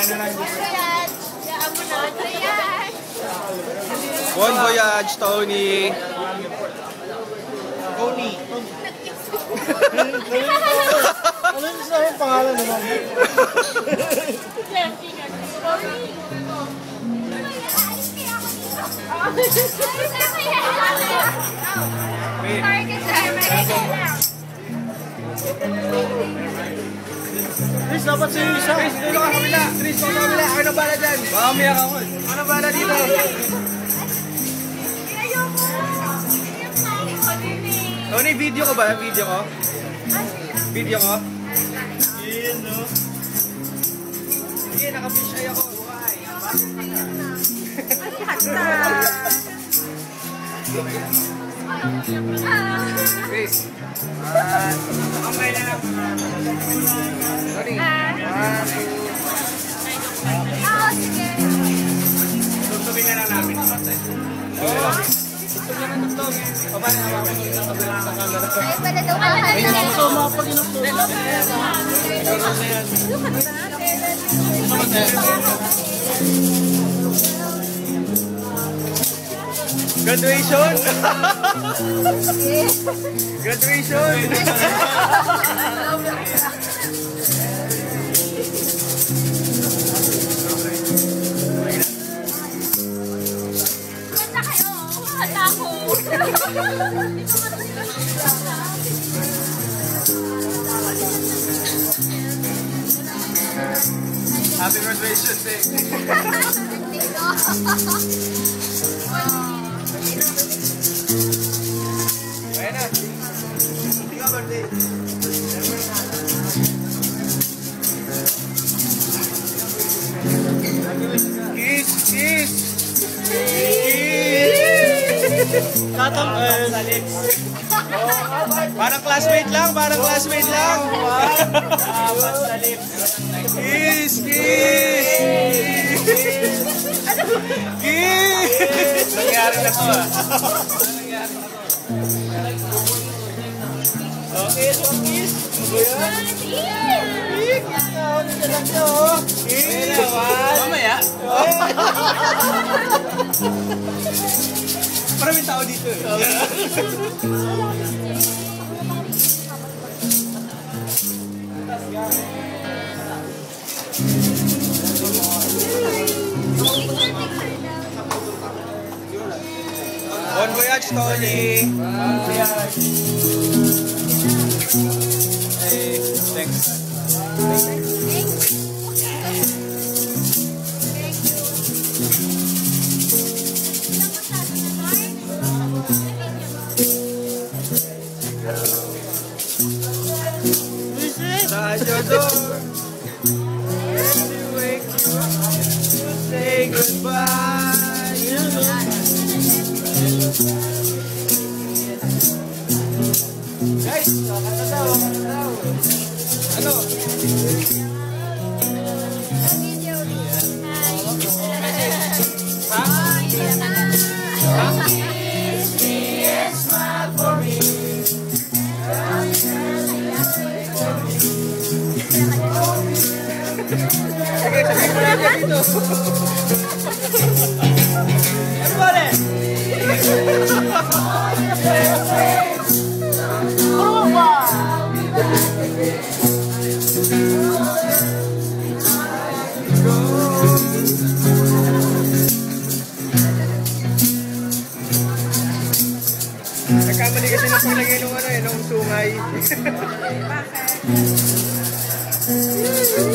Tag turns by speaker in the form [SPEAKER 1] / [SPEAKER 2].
[SPEAKER 1] Bon voyage, Tony.
[SPEAKER 2] Tony. Ano yung sa yung pangalan naman? Chris, dapat sa'yo isa.
[SPEAKER 1] Chris, dito ka kabila. Chris, dito ka kabila. Ano bala dyan? Mamaya ka mo. Ano bala dito? Tony, video ko ba? Video ko? Video ko?
[SPEAKER 2] Yun, no?
[SPEAKER 1] Sige, naka-fish eye ako. Chris. Okay na lang. Tony. Tugtugin na lang namin. Oo. Tugtugin na tugtog. O ba na ako sa camera?
[SPEAKER 2] So, mapag inaptog.
[SPEAKER 1] Graduation! Graduation!
[SPEAKER 3] Kumanta kayo! Kumanta ako!
[SPEAKER 1] Happy graduation day! Ayan na! Tingnan birthday! Kiss! Kiss!
[SPEAKER 2] Katang,
[SPEAKER 1] Parang classmate lang! Parang classmate lang! Kiss! Kiss! Kiss! Nangyari na to ah!
[SPEAKER 2] okay, so kiss.
[SPEAKER 1] Mamaya! Maraming tao dito eh. Bon voyage, Tony! Bon voyage! Hey, thanks. Inside your door, to wake you up, to say goodbye. Guys, kakanta daw, Ano? Sige, sabihin mo na dyan dito. Ano ba rin? Nagkamali kasi na paglagay nung ano eh, nung sungay. Bakit?